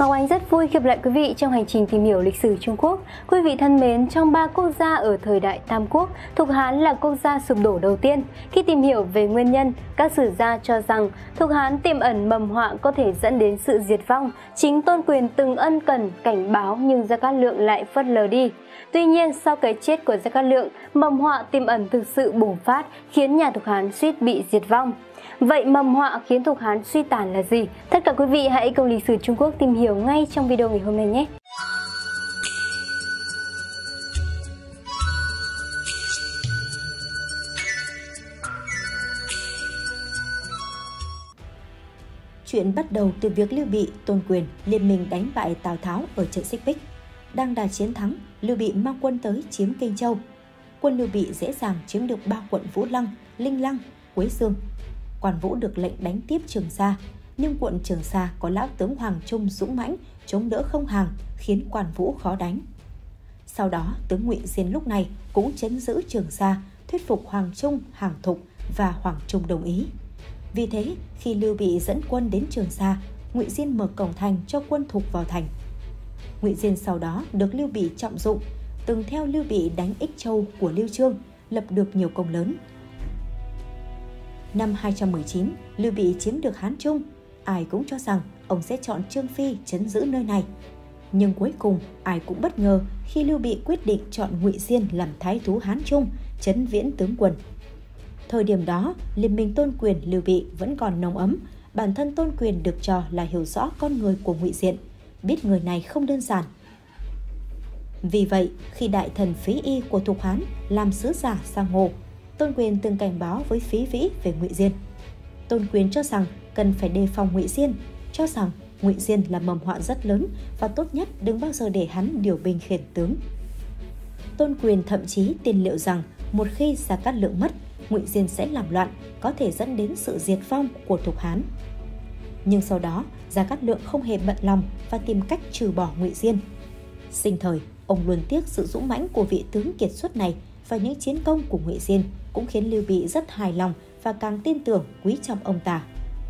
Ngọc Ánh rất vui gặp lại quý vị trong hành trình tìm hiểu lịch sử Trung Quốc. Quý vị thân mến, trong 3 quốc gia ở thời đại Tam Quốc, Thục Hán là quốc gia sụp đổ đầu tiên. Khi tìm hiểu về nguyên nhân, các sử gia cho rằng Thục Hán tiềm ẩn mầm họa có thể dẫn đến sự diệt vong. Chính Tôn Quyền từng ân cần cảnh báo nhưng Gia Cát Lượng lại phớt lờ đi. Tuy nhiên, sau cái chết của Gia Cát Lượng, mầm họa tiềm ẩn thực sự bùng phát khiến nhà Thục Hán suýt bị diệt vong. Vậy mầm họa khiến Thục Hán suy tàn là gì? Tất cả quý vị hãy cùng lịch sử Trung Quốc tìm hiểu ngay trong video ngày hôm nay nhé! Chuyện bắt đầu từ việc Lưu Bị, Tôn Quyền liên minh đánh bại Tào Tháo ở trận Xích Bích. Đang đà chiến thắng, Lưu Bị mang quân tới chiếm Kinh Châu. Quân Lưu Bị dễ dàng chiếm được 3 quận Vũ Lăng, Linh Lăng, Quế Dương. Quan Vũ được lệnh đánh tiếp Trường Sa, nhưng quận Trường Sa có lão tướng Hoàng Trung dũng mãnh, chống đỡ không hàng, khiến Quan Vũ khó đánh. Sau đó, tướng Ngụy Diên lúc này cũng trấn giữ Trường Sa, thuyết phục Hoàng Trung, Hàng Thục và Hoàng Trung đồng ý. Vì thế, khi Lưu Bị dẫn quân đến Trường Sa, Ngụy Diên mở cổng thành cho quân Thục vào thành. Ngụy Diên sau đó được Lưu Bị trọng dụng, từng theo Lưu Bị đánh Ích Châu của Lưu Chương, lập được nhiều công lớn. Năm 219, Lưu Bị chiếm được Hán Trung. Ai cũng cho rằng ông sẽ chọn Trương Phi trấn giữ nơi này. Nhưng cuối cùng, ai cũng bất ngờ khi Lưu Bị quyết định chọn Ngụy Diên làm thái thú Hán Trung, trấn viễn tướng quân. Thời điểm đó, liên minh Tôn Quyền Lưu Bị vẫn còn nồng ấm. Bản thân Tôn Quyền được cho là hiểu rõ con người của Ngụy Diên, biết người này không đơn giản. Vì vậy, khi đại thần Phí Y của Thục Hán làm sứ giả sang Ngô, Tôn Quyền từng cảnh báo với Phí Vĩ về Ngụy Diên. Tôn Quyền cho rằng cần phải đề phòng Ngụy Diên, cho rằng Ngụy Diên là mầm họa rất lớn và tốt nhất đừng bao giờ để hắn điều binh khiển tướng. Tôn Quyền thậm chí tiên liệu rằng một khi Gia Cát Lượng mất, Ngụy Diên sẽ làm loạn, có thể dẫn đến sự diệt vong của Thục Hán. Nhưng sau đó, Gia Cát Lượng không hề bận lòng và tìm cách trừ bỏ Ngụy Diên. Sinh thời, ông luôn tiếc sự dũng mãnh của vị tướng kiệt xuất này, và những chiến công của Ngụy Diên cũng khiến Lưu Bị rất hài lòng và càng tin tưởng quý trọng ông ta.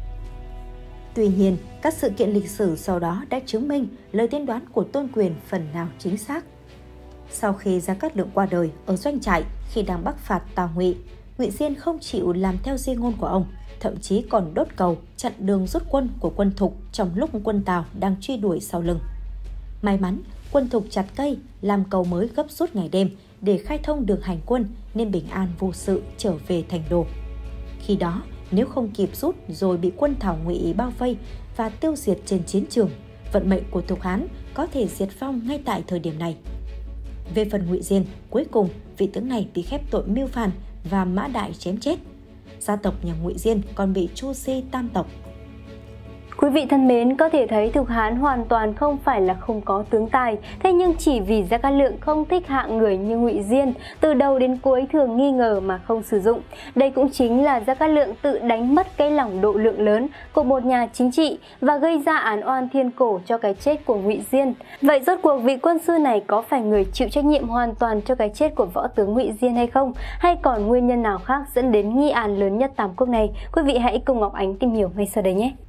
Tuy nhiên, các sự kiện lịch sử sau đó đã chứng minh lời tiên đoán của Tôn Quyền phần nào chính xác. Sau khi Gia Cát Lượng qua đời ở doanh trại khi đang bắc phạt Tào Ngụy, Ngụy Diên không chịu làm theo di ngôn của ông, thậm chí còn đốt cầu chặn đường rút quân của quân Thục trong lúc quân Tào đang truy đuổi sau lưng. May mắn, quân Thục chặt cây làm cầu mới gấp rút ngày đêm để khai thông đường hành quân nên bình an vô sự trở về thành đô. Khi đó, nếu không kịp rút rồi bị quân Thảo Ngụy bao vây và tiêu diệt trên chiến trường, vận mệnh của Thục Hán có thể diệt vong ngay tại thời điểm này. Về phần Ngụy Diên, cuối cùng vị tướng này bị khép tội mưu phản và Mã Đại chém chết. Gia tộc nhà Ngụy Diên còn bị tru di tam tộc. Quý vị thân mến, có thể thấy Thục Hán hoàn toàn không phải là không có tướng tài, thế nhưng chỉ vì Gia Cát Lượng không thích hạng người như Ngụy Diên, từ đầu đến cuối thường nghi ngờ mà không sử dụng. Đây cũng chính là Gia Cát Lượng tự đánh mất cái lòng độ lượng lớn của một nhà chính trị và gây ra án oan thiên cổ cho cái chết của Ngụy Diên. Vậy rốt cuộc vị quân sư này có phải người chịu trách nhiệm hoàn toàn cho cái chết của võ tướng Ngụy Diên hay không? Hay còn nguyên nhân nào khác dẫn đến nghi án lớn nhất Tam Quốc này? Quý vị hãy cùng Ngọc Ánh tìm hiểu ngay sau đây nhé!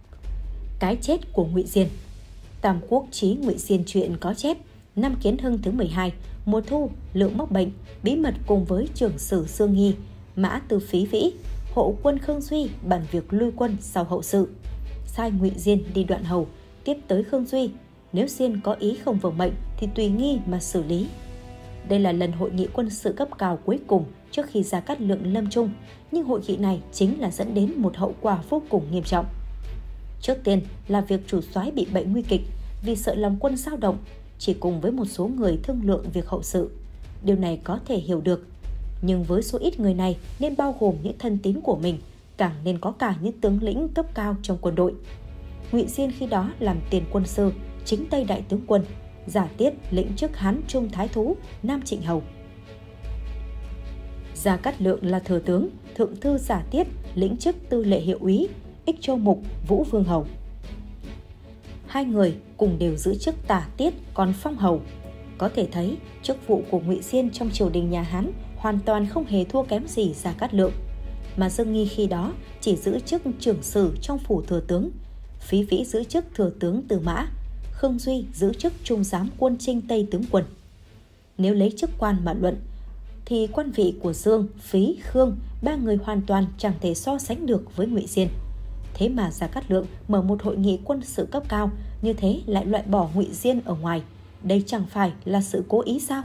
Cái chết của Ngụy Diên. Tam Quốc chí Ngụy Diên truyện có chép, năm Kiến Hưng thứ 12, mùa thu, Lượng mắc bệnh, bí mật cùng với trưởng sử Dương Nghi, Mã Tư Phí Vĩ, hộ quân Khương Duy bàn việc lui quân sau hậu sự. Sai Ngụy Diên đi Đoạn Hầu, tiếp tới Khương Duy. Nếu Diên có ý không vừa mệnh thì tùy nghi mà xử lý. Đây là lần hội nghị quân sự cấp cao cuối cùng trước khi Gia Cát Lượng lâm chung, nhưng hội nghị này chính là dẫn đến một hậu quả vô cùng nghiêm trọng. Trước tiên là việc chủ soái bị bệnh nguy kịch, vì sợ lòng quân dao động, chỉ cùng với một số người thương lượng việc hậu sự. Điều này có thể hiểu được, nhưng với số ít người này nên bao gồm những thân tín của mình, càng nên có cả những tướng lĩnh cấp cao trong quân đội. Ngụy Diên khi đó làm tiền quân sư, chính Tây Đại tướng quân, Giả Tiết lĩnh chức Hán Trung Thái Thú, Nam Trịnh Hầu. Gia Cát Lượng là thừa tướng, thượng thư Giả Tiết lĩnh chức tư lệ hiệu úy, Ích Châu Mục, Vũ Vương Hầu. Hai người cùng đều giữ chức Tả Tiết còn phong hầu. Có thể thấy chức vụ của Ngụy Diên trong triều đình nhà Hán hoàn toàn không hề thua kém gì Gia Cát Lượng, mà Dương Nghi khi đó chỉ giữ chức trưởng sử trong phủ thừa tướng, Phí Vĩ giữ chức thừa tướng Tư Mã, Khương Duy giữ chức trung giám quân Trinh Tây tướng quân. Nếu lấy chức quan mà luận thì quan vị của Dương, Phí, Khương, ba người hoàn toàn chẳng thể so sánh được với Ngụy Diên. Thế mà Gia Cát Lượng mở một hội nghị quân sự cấp cao như thế lại loại bỏ Ngụy Diên ở ngoài, đây chẳng phải là sự cố ý sao?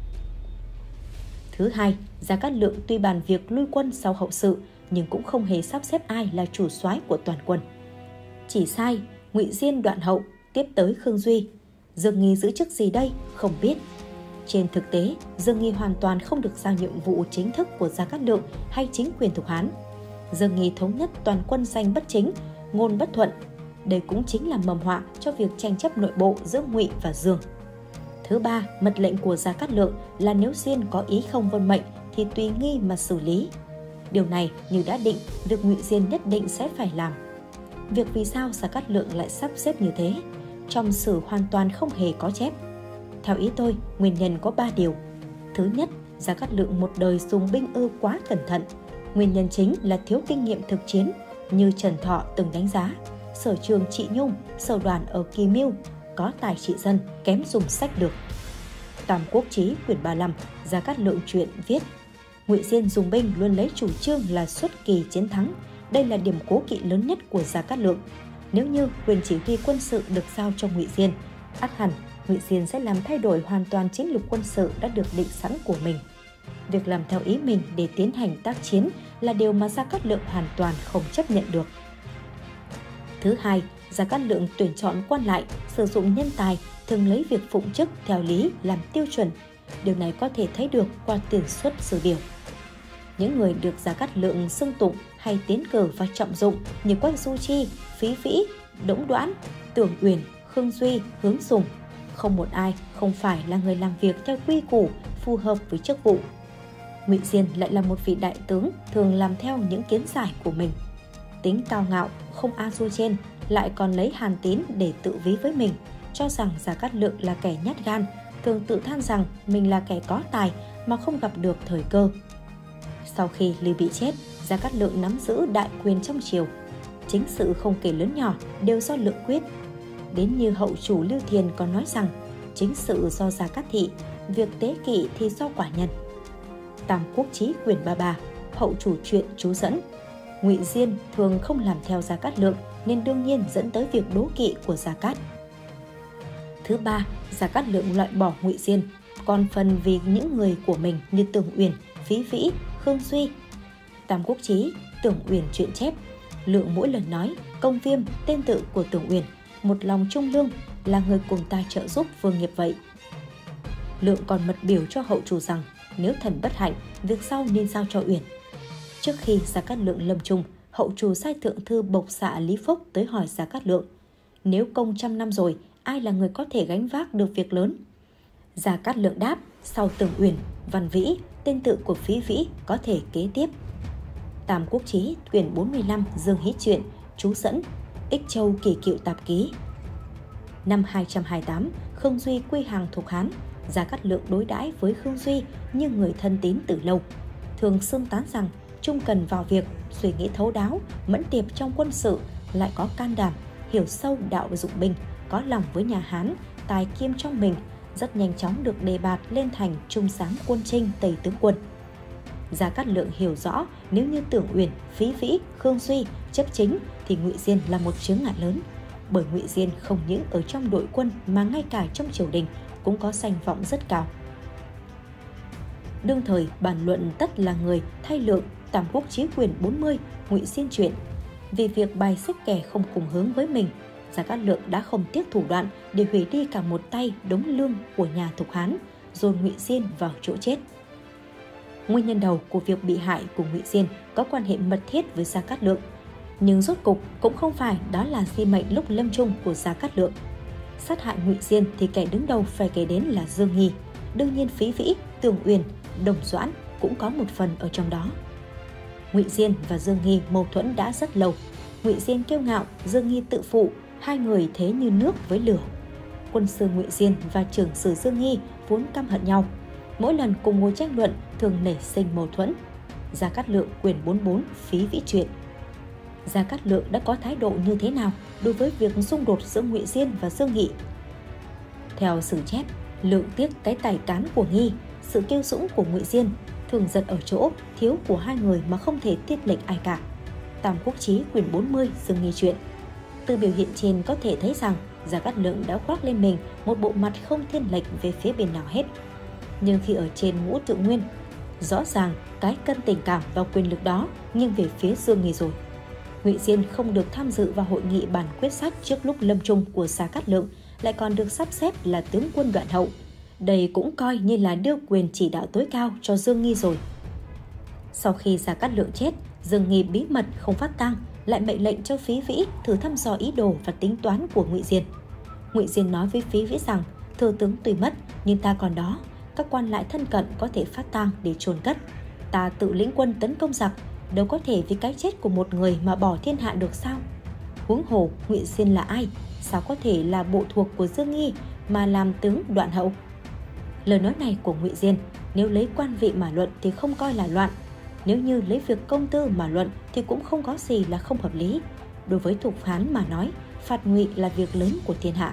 Thứ hai, Gia Cát Lượng tuy bàn việc lui quân sau hậu sự nhưng cũng không hề sắp xếp ai là chủ soái của toàn quân. Chỉ sai Ngụy Diên đoạn hậu, tiếp tới Khương Duy. Dương Nghi giữ chức gì đây? Không biết. Trên thực tế, Dương Nghi hoàn toàn không được giao nhiệm vụ chính thức của Gia Cát Lượng hay chính quyền Thục Hán. Dương Nghi thống nhất toàn quân danh bất chính, ngôn bất thuận. Đây cũng chính là mầm họa cho việc tranh chấp nội bộ giữa Ngụy và Dương. Thứ ba, mật lệnh của Gia Cát Lượng là nếu Diên có ý không vâng mệnh thì tùy nghi mà xử lý. Điều này như đã định, việc Ngụy Diên nhất định sẽ phải làm. Việc vì sao Gia Cát Lượng lại sắp xếp như thế, trong sử hoàn toàn không hề có chép. Theo ý tôi, nguyên nhân có 3 điều. Thứ nhất, Gia Cát Lượng một đời dùng binh ư quá cẩn thận. Nguyên nhân chính là thiếu kinh nghiệm thực chiến, như Trần Thọ từng đánh giá. Sở trường trị nhung, sở đoàn ở Kỳ Mưu, có tài trị dân, kém dùng sách được. Tam Quốc Chí quyển 35, Gia Cát Lượng truyện viết: Ngụy Diên dùng binh luôn lấy chủ trương là xuất kỳ chiến thắng. Đây là điểm cố kỵ lớn nhất của Gia Cát Lượng. Nếu như quyền chỉ huy quân sự được giao cho Ngụy Diên, ắt hẳn Ngụy Diên sẽ làm thay đổi hoàn toàn chiến lược quân sự đã được định sẵn của mình. Việc làm theo ý mình để tiến hành tác chiến là điều mà Gia Cát Lượng hoàn toàn không chấp nhận được. Thứ hai, Gia Cát Lượng tuyển chọn quan lại, sử dụng nhân tài, thường lấy việc phụng chức theo lý làm tiêu chuẩn. Điều này có thể thấy được qua tiền xuất sử biểu. Những người được Gia Cát Lượng xưng tụng hay tiến cử và trọng dụng như Quách Du Chi, Phí Vĩ, Đổng Đoán, Tưởng Uyển, Khương Duy, Hướng Sùng, không một ai không phải là người làm việc theo quy củ, phù hợp với chức vụ. Ngụy Diên lại là một vị đại tướng thường làm theo những kiến giải của mình. Tính cao ngạo, không a dua trên, lại còn lấy Hàn Tín để tự ví với mình, cho rằng Gia Cát Lượng là kẻ nhát gan, thường tự than rằng mình là kẻ có tài mà không gặp được thời cơ. Sau khi Lưu Bị chết, Gia Cát Lượng nắm giữ đại quyền trong triều. Chính sự không kể lớn nhỏ đều do Lượng quyết. Đến như hậu chủ Lưu Thiền còn nói rằng chính sự do Gia Cát Thị, việc tế kỵ thì do quả nhân. Tam Quốc Chí quyển 33, hậu chủ truyện chú dẫn: Ngụy Diên thường không làm theo Gia Cát Lượng nên đương nhiên dẫn tới việc đố kỵ của Gia Cát. Thứ ba, Gia Cát Lượng loại bỏ Ngụy Diên, còn phần vì những người của mình như Tưởng Uyển, Phí Vĩ, Khương Duy. Tam Quốc Chí, Tưởng Uyển truyện chép: Lượng mỗi lần nói Công Viêm, tên tự của Tưởng Uyển, một lòng trung lương, là người cùng ta trợ giúp vương nghiệp vậy. Lượng còn mật biểu cho hậu chủ rằng nếu thần bất hạnh, việc sau nên giao cho Uyển. Trước khi Gia Cát Lượng lâm chung, hậu chủ sai thượng thư bộc xạ Lý Phúc tới hỏi Gia Cát Lượng: nếu công 100 năm rồi, ai là người có thể gánh vác được việc lớn? Gia Cát Lượng đáp: sau Tưởng Uyển, Văn Vĩ, tên tự của Phí Vĩ có thể kế tiếp. Tam Quốc Chí quyển 45, Dương Hí truyện chú dẫn: Ích Châu Kỳ Cựu tạp ký. Năm 228, Khương Duy quy hàng Thục Hán. Gia Cát Lượng đối đãi với Khương Duy như người thân tín từ lâu, thường xưng tán rằng trung cần vào việc, suy nghĩ thấu đáo, mẫn tiệp trong quân sự, lại có can đảm, hiểu sâu đạo dụng binh, có lòng với nhà Hán, tài kiêm trong mình, rất nhanh chóng được đề bạt lên thành trung giám quân Trinh Tây tướng quân. Gia Cát Lượng hiểu rõ nếu như Tưởng Uyển, Phí Vĩ, Khương Duy chấp chính thì Ngụy Diên là một chướng ngại lớn, bởi Ngụy Diên không những ở trong đội quân mà ngay cả trong triều đình cũng có danh vọng rất cao. Đương thời bàn luận tất là người thay Lượng. Tam Quốc Chí quyển 40, Ngụy Diên truyện: vì việc bài xích kẻ không cùng hướng với mình, Gia Cát Lượng đã không tiếc thủ đoạn để hủy đi cả một tay đống lương của nhà Thục Hán, dồn Ngụy Diên vào chỗ chết. Nguyên nhân đầu của việc bị hại của Ngụy Diên có quan hệ mật thiết với Gia Cát Lượng, nhưng rốt cục cũng không phải đó là di mệnh lúc lâm chung của Gia Cát Lượng. Sát hại Ngụy Diên thì kẻ đứng đầu phải kể đến là Dương Nghi. Đương nhiên Phí Vĩ, Tưởng Uyển, Đồng Doãn cũng có một phần ở trong đó. Ngụy Diên và Dương Nghi mâu thuẫn đã rất lâu. Ngụy Diên kiêu ngạo, Dương Nghi tự phụ, hai người thế như nước với lửa. Quân sư Ngụy Diên và trưởng sử Dương Nghi vốn căm hận nhau, mỗi lần cùng ngồi tranh luận thường nảy sinh mâu thuẫn. Gia Cát Lượng quyển 44, Phí Vĩ truyện. Gia Cát Lượng đã có thái độ như thế nào đối với việc xung đột giữa Ngụy Diên và Dương Nghị? Theo sử chép, Lượng tiếc cái tài cán của Nghi, sự kiêu dũng của Ngụy Diên, thường giật ở chỗ thiếu của hai người mà không thể tiết lệnh ai cả. Tam Quốc Chí quyển 40 Dương Nghi truyện. Từ biểu hiện trên có thể thấy rằng Gia Cát Lượng đã khoác lên mình một bộ mặt không thiên lệch về phía bên nào hết. Nhưng khi ở trên Ngũ Tự Nguyên, rõ ràng cái cân tình cảm và quyền lực đó nghiêng về phía Dương Nghi rồi. Ngụy Diên không được tham dự vào hội nghị bàn quyết sách trước lúc lâm chung của Gia Cát Lượng, lại còn được sắp xếp là tướng quân đoạn hậu. Đây cũng coi như là đưa quyền chỉ đạo tối cao cho Dương Nghi rồi. Sau khi Gia Cát Lượng chết, Dương Nghi bí mật không phát tang, lại mệnh lệnh cho Phí Vĩ thử thăm dò ý đồ và tính toán của Ngụy Diên. Ngụy Diên nói với Phí Vĩ rằng thừa tướng tuy mất nhưng ta còn đó, các quan lại thân cận có thể phát tang để chôn cất. Ta tự lĩnh quân tấn công giặc, đâu có thể vì cái chết của một người mà bỏ thiên hạ được sao? Huống hồ Ngụy Diên là ai? Sao có thể là bộ thuộc của Dương Nghi mà làm tướng đoạn hậu? Lời nói này của Ngụy Diên, nếu lấy quan vị mà luận thì không coi là loạn, nếu như lấy việc công tư mà luận thì cũng không có gì là không hợp lý. Đối với Thục Hán mà nói, phạt Ngụy là việc lớn của thiên hạ.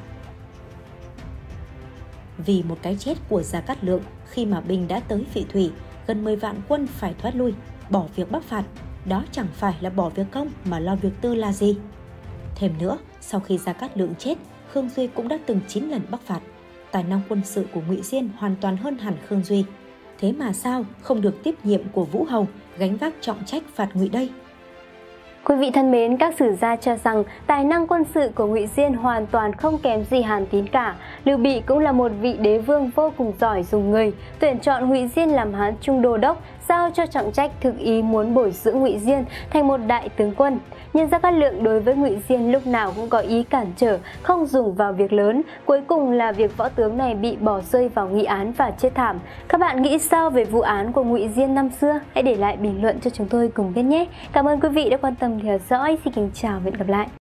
Vì một cái chết của Gia Cát Lượng, khi mà binh đã tới Vị Thủy, gần 10 vạn quân phải thoát lui, bỏ việc bắc phạt, đó chẳng phải là bỏ việc công mà lo việc tư là gì? Thêm nữa, sau khi Gia Cát Lượng chết, Khương Duy cũng đã từng 9 lần bắc phạt. Tài năng quân sự của Ngụy Diên hoàn toàn hơn hẳn Khương Duy. Thế mà sao không được tiếp nhiệm của Vũ Hầu gánh vác trọng trách phạt Ngụy đây? Quý vị thân mến, các sử gia cho rằng tài năng quân sự của Ngụy Diên hoàn toàn không kém gì Hàn Tín cả. Lưu Bị cũng là một vị đế vương vô cùng giỏi dùng người, tuyển chọn Ngụy Diên làm Hán Trung Đô Đốc, giao cho trọng trách thực ý muốn bồi dưỡng Ngụy Diên thành một đại tướng quân. Nhưng Gia Cát Lượng đối với Ngụy Diên lúc nào cũng có ý cản trở, không dùng vào việc lớn. Cuối cùng là việc võ tướng này bị bỏ rơi vào nghị án và chết thảm. Các bạn nghĩ sao về vụ án của Ngụy Diên năm xưa? Hãy để lại bình luận cho chúng tôi cùng biết nhé. Cảm ơn quý vị đã quan tâm theo dõi. Xin kính chào và hẹn gặp lại.